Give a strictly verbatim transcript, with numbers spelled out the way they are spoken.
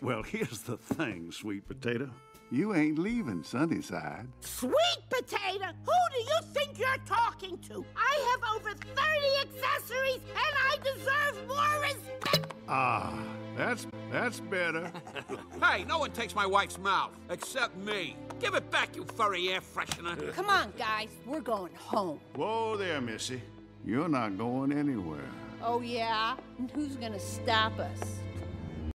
Well, here's the thing, sweet potato. You ain't leaving Sunnyside. Sweet potato? Who do you think you're talking to? I have over thirty accessories, and I deserve more respect! Ah, that's that's better. Hey, no one takes my wife's mouth, except me. Give it back, you furry air freshener. Come on, guys. We're going home. Whoa there, Missy. You're not going anywhere. Oh, yeah? And who's gonna stop us?